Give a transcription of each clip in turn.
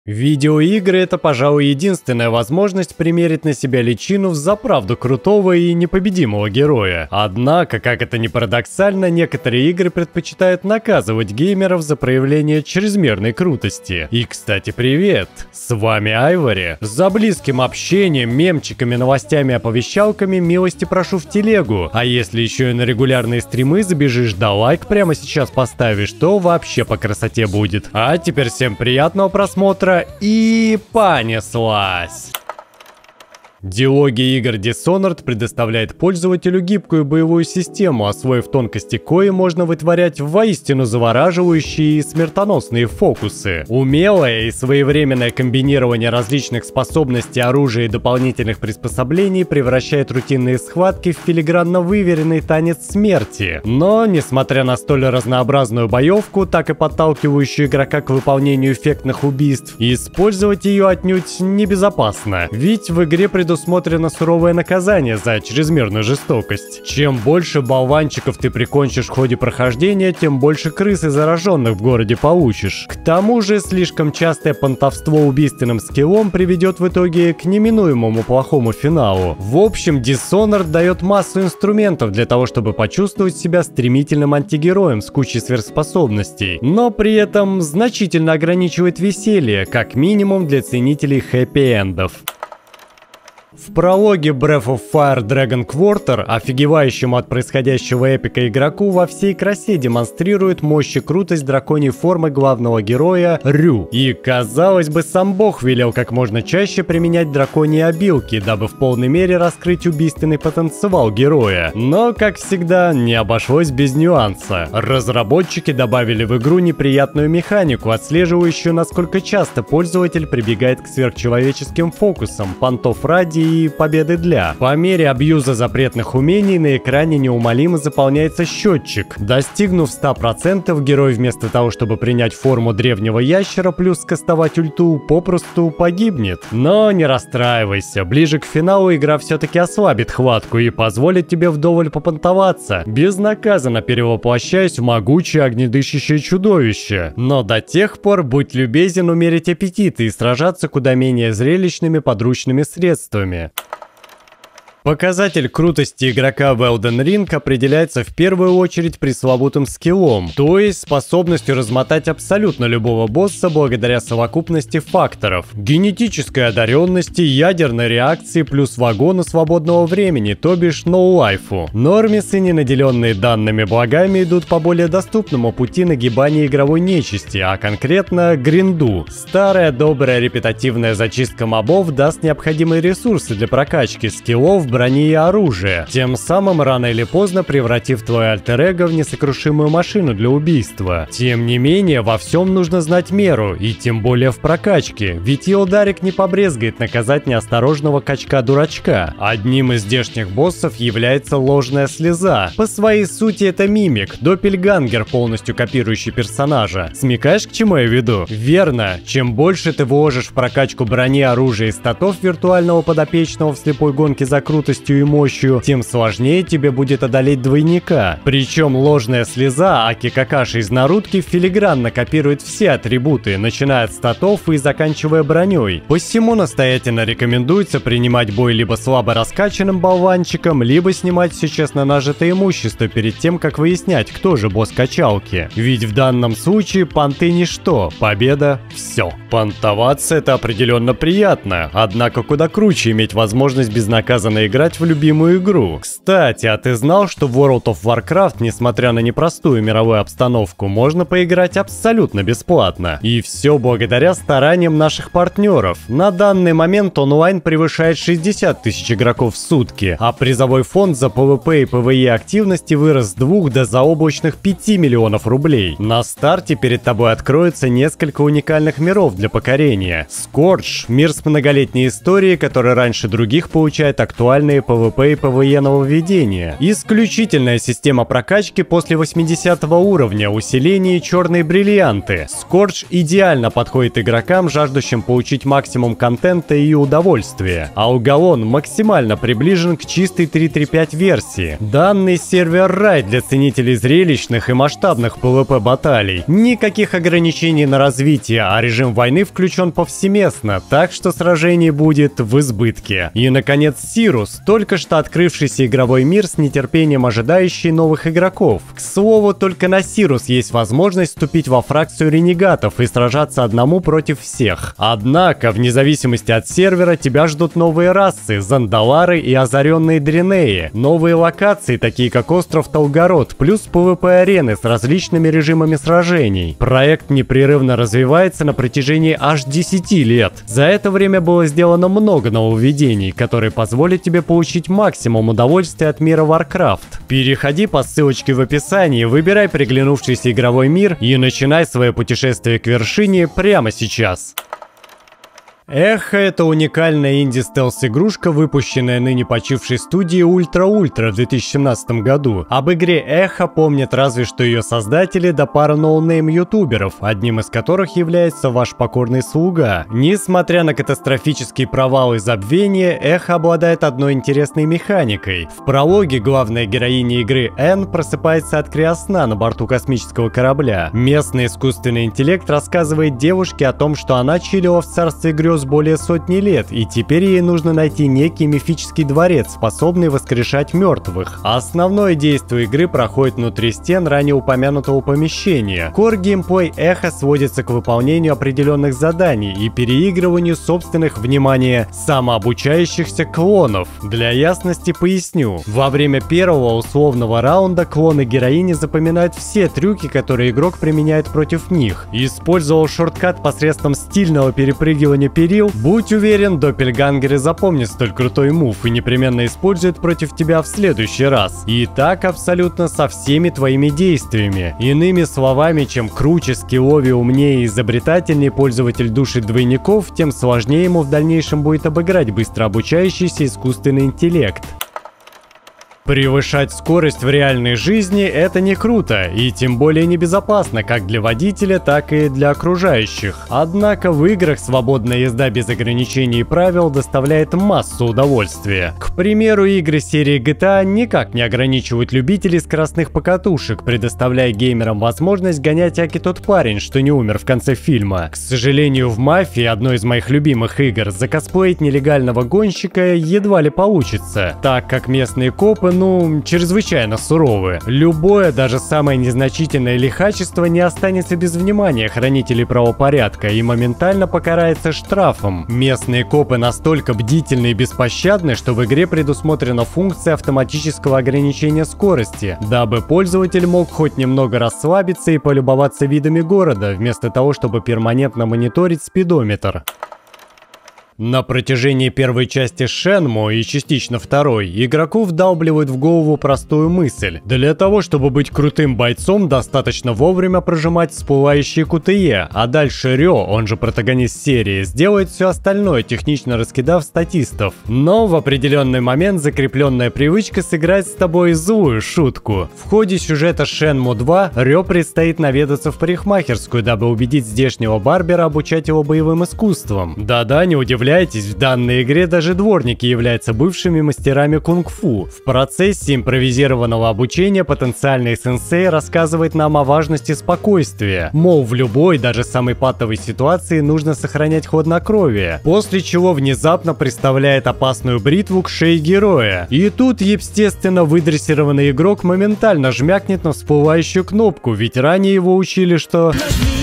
Видеоигры — это, пожалуй, единственная возможность примерить на себя личину взаправду крутого и непобедимого героя. Однако, как это ни парадоксально, некоторые игры предпочитают наказывать геймеров за проявление чрезмерной крутости. И, кстати, привет! С вами Айвори. За близким общением, мемчиками, новостями, оповещалками милости прошу в телегу. А если еще и на регулярные стримы забежишь да лайк прямо сейчас поставишь, то вообще по красоте будет. А теперь всем приятного просмотра. И понеслась! Дилогия игр Dishonored предоставляет пользователю гибкую боевую систему, освоив тонкости кои можно вытворять воистину завораживающие и смертоносные фокусы. Умелое и своевременное комбинирование различных способностей, оружия и дополнительных приспособлений превращает рутинные схватки в филигранно выверенный танец смерти. Но, несмотря на столь разнообразную боевку, так и подталкивающую игрока к выполнению эффектных убийств, использовать ее отнюдь небезопасно, ведь в игре предусмотрено суровое наказание за чрезмерную жестокость. Чем больше болванчиков ты прикончишь в ходе прохождения, тем больше крыс и зараженных в городе получишь. К тому же, слишком частое понтовство убийственным скиллом приведет в итоге к неминуемому плохому финалу. В общем, Dishonored дает массу инструментов для того, чтобы почувствовать себя стремительным антигероем с кучей сверхспособностей, но при этом значительно ограничивает веселье, как минимум для ценителей хэппи-эндов. В прологе Breath of Fire Dragon Quarter, офигевающему от происходящего эпика игроку, во всей красе демонстрирует мощь и крутость драконьей формы главного героя Рю. И, казалось бы, сам бог велел как можно чаще применять драконьи обилки, дабы в полной мере раскрыть убийственный потенциал героя. Но, как всегда, не обошлось без нюанса. Разработчики добавили в игру неприятную механику, отслеживающую, насколько часто пользователь прибегает к сверхчеловеческим фокусам, понтов ради и победы для. По мере абьюза запретных умений на экране неумолимо заполняется счетчик. Достигнув 100%, герой вместо того, чтобы принять форму древнего ящера плюс скастовать ульту, попросту погибнет. Но не расстраивайся, ближе к финалу игра все-таки ослабит хватку и позволит тебе вдоволь попонтоваться, безнаказанно перевоплощаясь в могучее огнедышащее чудовище. Но до тех пор будь любезен умерить аппетиты и сражаться куда менее зрелищными подручными средствами. Показатель крутости игрока в Elden Ring определяется в первую очередь пресловутым скиллом, то есть способностью размотать абсолютно любого босса благодаря совокупности факторов. Генетической одаренности, ядерной реакции плюс вагону свободного времени, то бишь ноу-лайфу. Нормисы, не наделенные данными благами, идут по более доступному пути нагибания игровой нечисти, а конкретно гринду. Старая добрая репетативная зачистка мобов даст необходимые ресурсы для прокачки скиллов, брони и оружия, тем самым рано или поздно превратив твое альтер-эго в несокрушимую машину для убийства. Тем не менее, во всем нужно знать меру, и тем более в прокачке, ведь Илдарик не побрезгает наказать неосторожного качка-дурачка. Одним из здешних боссов является ложная слеза. По своей сути это мимик, доппельгангер, полностью копирующий персонажа. Смекаешь, к чему я веду? Верно, чем больше ты вложишь в прокачку брони, оружия и статов виртуального подопечного в слепой гонке за крутостью и мощью, тем сложнее тебе будет одолеть двойника. Причем ложная слеза Аки Какаши из Нарутки филигранно копирует все атрибуты, начиная от статов и заканчивая броней. Посему настоятельно рекомендуется принимать бой либо слабо раскачанным болванчиком, либо снимать все честно нажитое имущество перед тем, как выяснять, кто же босс качалки. Ведь в данном случае понты ничто, победа — все. Понтоваться — это определенно приятно, однако куда круче иметь возможность безнаказанно играть в любимую игру. Кстати, а ты знал, что в World of Warcraft, несмотря на непростую мировую обстановку, можно поиграть абсолютно бесплатно? И все благодаря стараниям наших партнеров. На данный момент онлайн превышает 60 тысяч игроков в сутки, а призовой фонд за PvP и PvE активности вырос с 2 до заоблачных 5 миллионов рублей. На старте перед тобой откроется несколько уникальных миров для покорения. Скордж — мир с многолетней историей, который раньше других получает актуальность актуальные PvP и PvE нововведения. Исключительная система прокачки после 80 уровня, усиление и черные бриллианты. Скорч идеально подходит игрокам, жаждущим получить максимум контента и удовольствия. Аугалон максимально приближен к чистой 3.3.5 версии. Данный сервер-рай для ценителей зрелищных и масштабных PvP баталий. Никаких ограничений на развитие, а режим войны включен повсеместно, так что сражений будет в избытке. И, наконец, Сирус, только что открывшийся игровой мир с нетерпением ожидающий новых игроков. К слову, только на Сирус есть возможность вступить во фракцию ренегатов и сражаться одному против всех. Однако, вне зависимости от сервера, тебя ждут новые расы, зандалары и озаренные дренеи, новые локации, такие как остров Талгород, плюс PvP-арены с различными режимами сражений. Проект непрерывно развивается на протяжении аж 10 лет. За это время было сделано много нововведений, которые позволят тебе получить максимум удовольствия от мира Warcraft. Переходи по ссылочке в описании, выбирай приглянувшийся игровой мир и начинай свое путешествие к вершине прямо сейчас. Эхо — это уникальная инди-стелс-игрушка, выпущенная ныне почившей студией Ultra Ultra в 2017 году. Об игре Эхо помнят разве что ее создатели да пара ноунейм ютуберов, одним из которых является ваш покорный слуга. Несмотря на катастрофические провалы и забвения, Эхо обладает одной интересной механикой. В прологе главная героиня игры Энн просыпается от криосна на борту космического корабля. Местный искусственный интеллект рассказывает девушке о том, что она чилила в царстве грез более сотни лет, и теперь ей нужно найти некий мифический дворец, способный воскрешать мертвых. Основное действие игры проходит внутри стен ранее упомянутого помещения. Core геймплей Эхо сводится к выполнению определенных заданий и переигрыванию собственных, внимание, самообучающихся клонов. Для ясности поясню. Во время первого условного раунда клоны героини запоминают все трюки, которые игрок применяет против них. Использовал шорткат посредством стильного перепрыгивания перил, будь уверен, доппельгангеры запомнят столь крутой мув и непременно используют против тебя в следующий раз. И так абсолютно со всеми твоими действиями. Иными словами, чем круче, скилловее, умнее и изобретательнее пользователь душит двойников, тем сложнее ему в дальнейшем будет обыграть быстро обучающийся искусственный интеллект. Превышать скорость в реальной жизни — это не круто, и тем более небезопасно как для водителя, так и для окружающих. Однако в играх свободная езда без ограничений и правил доставляет массу удовольствия. К примеру, игры серии GTA никак не ограничивают любителей скоростных покатушек, предоставляя геймерам возможность гонять аки тот парень, что не умер в конце фильма. К сожалению, в Мафии, одной из моих любимых игр, закосплеить нелегального гонщика едва ли получится, так как местные копы чрезвычайно суровы. Любое, даже самое незначительное лихачество не останется без внимания хранителей правопорядка и моментально покарается штрафом. Местные копы настолько бдительны и беспощадны, что в игре предусмотрена функция автоматического ограничения скорости, дабы пользователь мог хоть немного расслабиться и полюбоваться видами города, вместо того, чтобы перманентно мониторить спидометр. На протяжении первой части Шенму и частично второй, игроку вдалбливают в голову простую мысль. Для того, чтобы быть крутым бойцом, достаточно вовремя прожимать всплывающие QTE, а дальше Рё, он же протагонист серии, сделает все остальное, технично раскидав статистов. Но в определенный момент закрепленная привычка сыграть с тобой злую шутку. В ходе сюжета Шенму 2 Рё предстоит наведаться в парикмахерскую, дабы убедить здешнего барбера обучать его боевым искусствам. Да-да, не удивляйтесь, в данной игре даже дворники являются бывшими мастерами кунг-фу. В процессе импровизированного обучения потенциальный сенсей рассказывает нам о важности спокойствия. Мол, в любой, даже самой патовой ситуации нужно сохранять хладнокровие, после чего внезапно представляет опасную бритву к шее героя. И тут, естественно, выдрессированный игрок моментально жмякнет на всплывающую кнопку, ведь ранее его учили, что...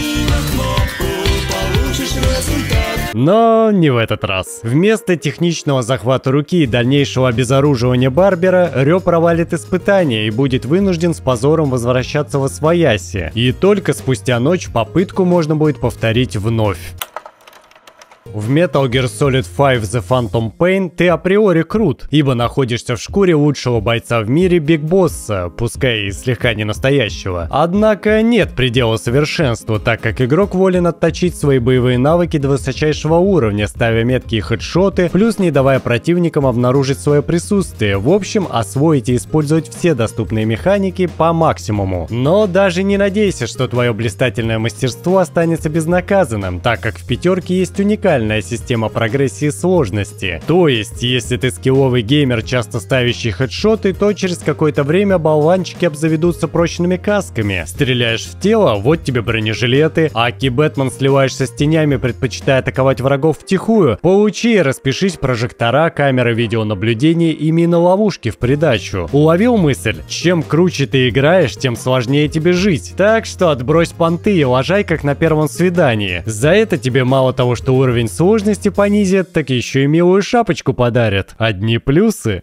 Но не в этот раз. Вместо техничного захвата руки и дальнейшего обезоруживания барбера, Рё провалит испытание и будет вынужден с позором возвращаться во свояси. И только спустя ночь попытку можно будет повторить вновь. В Metal Gear Solid 5 The Phantom Pain ты априори крут, ибо находишься в шкуре лучшего бойца в мире Биг Босса, пускай и слегка не настоящего. Однако нет предела совершенству, так как игрок волен отточить свои боевые навыки до высочайшего уровня, ставя меткие хедшоты, плюс не давая противникам обнаружить свое присутствие. В общем, освоить и использовать все доступные механики по максимуму. Но даже не надейся, что твое блистательное мастерство останется безнаказанным, так как в пятерке есть уникальная система прогрессии сложности. То есть, если ты скилловый геймер, часто ставящий хедшоты, то через какое-то время болванчики обзаведутся прочными касками. Стреляешь в тело, вот тебе бронежилеты, Аки Бэтмен сливаешься с тенями, предпочитая атаковать врагов втихую. Получи и распишись прожектора, камеры видеонаблюдения и мины-ловушки в придачу. Уловил мысль? Чем круче ты играешь, тем сложнее тебе жить. Так что отбрось понты и лажай, как на первом свидании. За это тебе мало того, что уровень сложности понизят, так еще и милую шапочку подарят. Одни плюсы.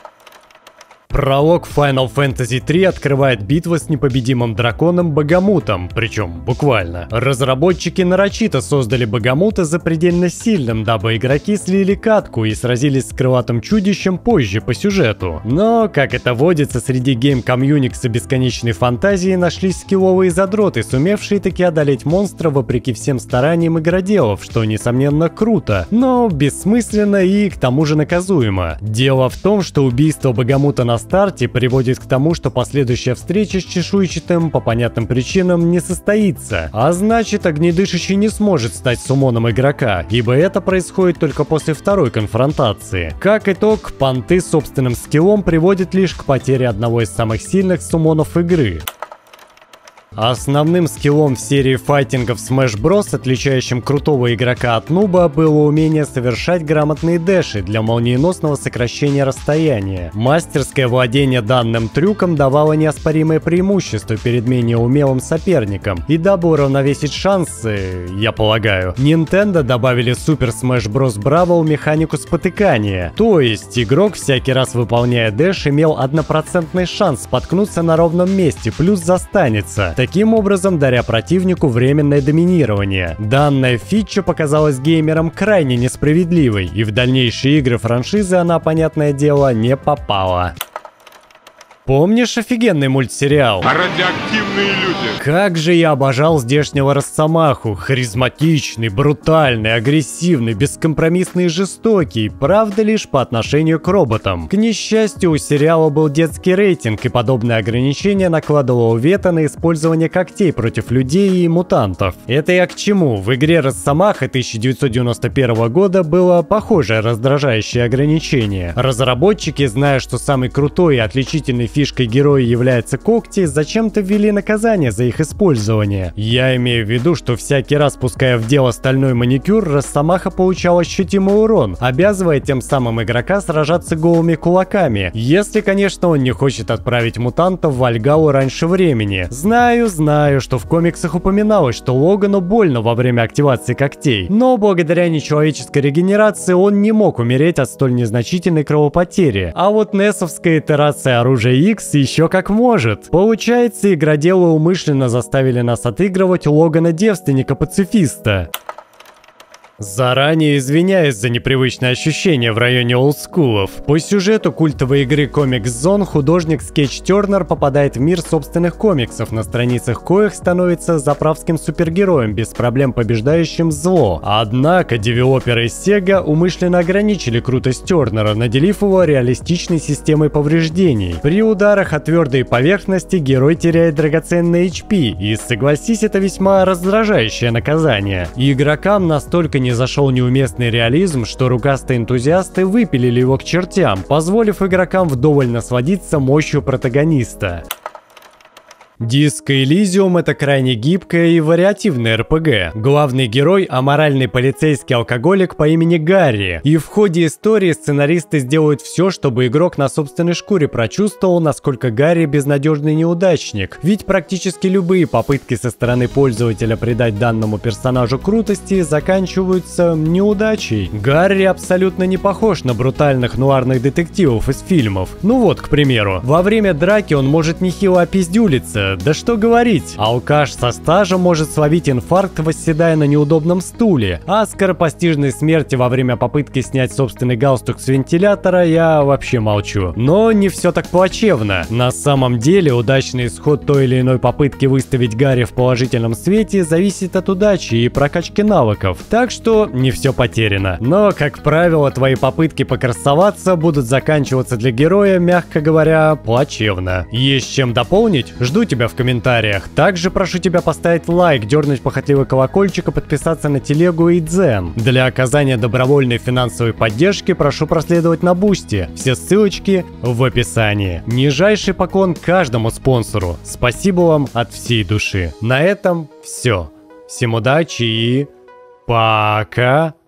Пролог Final Fantasy 3 открывает битва с непобедимым драконом Багамутом, причем буквально. Разработчики нарочито создали Багамута запредельно сильным, дабы игроки слили катку и сразились с крылатым чудищем позже по сюжету. Но, как это водится, среди гейм-комьюникса бесконечной фантазии нашлись скилловые задроты, сумевшие таки одолеть монстра вопреки всем стараниям игроделов, что несомненно круто, но бессмысленно и к тому же наказуемо. Дело в том, что убийство Багамута на старте приводит к тому, что последующая встреча с чешуйчатым по понятным причинам не состоится, а значит огнедышащий не сможет стать суммоном игрока, ибо это происходит только после второй конфронтации. Как итог, понты с собственным скиллом приводят лишь к потере одного из самых сильных суммонов игры. Основным скиллом в серии файтингов Smash Bros, отличающим крутого игрока от нуба, было умение совершать грамотные дэши для молниеносного сокращения расстояния. Мастерское владение данным трюком давало неоспоримое преимущество перед менее умелым соперником. И дабы уравновесить шансы, я полагаю, Nintendo добавили в Super Smash Bros. Brawl механику спотыкания. То есть игрок, всякий раз выполняя дэш, имел 1% шанс споткнуться на ровном месте, плюс застанется, таким образом даря противнику временное доминирование. Данная фича показалась геймерам крайне несправедливой, и в дальнейшие игры франшизы она, понятное дело, не попала. Помнишь офигенный мультсериал? Радиоактивные люди. Как же я обожал здешнего Росомаху. Харизматичный, брутальный, агрессивный, бескомпромиссный и жестокий. Правда, лишь по отношению к роботам. К несчастью, у сериала был детский рейтинг, и подобное ограничение накладывало вето на использование когтей против людей и мутантов. Это я к чему? В игре Росомаха 1991 года было похожее раздражающее ограничение. Разработчики, зная, что самый крутой и отличительный фишкой героя являются когти, зачем-то ввели наказание за их использование. Я имею в виду, что всякий раз, пуская в дело стальной маникюр, Росомаха получал ощутимый урон, обязывая тем самым игрока сражаться голыми кулаками. Если, конечно, он не хочет отправить мутантов в Вальгаллу раньше времени. Знаю, что в комиксах упоминалось, что Логану больно во время активации когтей, но благодаря нечеловеческой регенерации он не мог умереть от столь незначительной кровопотери. А вот несовская итерация оружия X еще как может. Получается, игроделы умышленно заставили нас отыгрывать Логана-девственника-пацифиста. Заранее извиняюсь за непривычные ощущения в районе олдскулов. По сюжету культовой игры Comic Zone художник Скетч Тернер попадает в мир собственных комиксов, на страницах коих становится заправским супергероем, без проблем побеждающим зло. Однако девелоперы Sega умышленно ограничили крутость Тернера, наделив его реалистичной системой повреждений. При ударах о твердые поверхности герой теряет драгоценный HP, и согласись, это весьма раздражающее наказание. И игрокам настолько не зашел неуместный реализм, что рукастые энтузиасты выпилили его к чертям, позволив игрокам вдоволь насладиться мощью протагониста. Disco Elysium — это крайне гибкая и вариативная РПГ. Главный герой — аморальный полицейский алкоголик по имени Гарри. И в ходе истории сценаристы сделают все, чтобы игрок на собственной шкуре прочувствовал, насколько Гарри безнадежный неудачник. Ведь практически любые попытки со стороны пользователя придать данному персонажу крутости заканчиваются неудачей. Гарри абсолютно не похож на брутальных нуарных детективов из фильмов. Ну вот, к примеру, во время драки он может нехило опиздюлиться, Да что говорить, алкаш со стажем может словить инфаркт, восседая на неудобном стуле, а о скоропостижной смерти во время попытки снять собственный галстук с вентилятора я вообще молчу. Но не все так плачевно. На самом деле, удачный исход той или иной попытки выставить Гарри в положительном свете зависит от удачи и прокачки навыков, так что не все потеряно. Но, как правило, твои попытки покрасоваться будут заканчиваться для героя, мягко говоря, плачевно. Есть чем дополнить? Жду тебя в комментариях. Также прошу тебя поставить лайк, дернуть похотливый колокольчик и подписаться на телегу и дзен. Для оказания добровольной финансовой поддержки прошу проследовать на Бусти. Все ссылочки в описании. Нижайший поклон каждому спонсору. Спасибо вам от всей души. На этом все. Всем удачи и пока!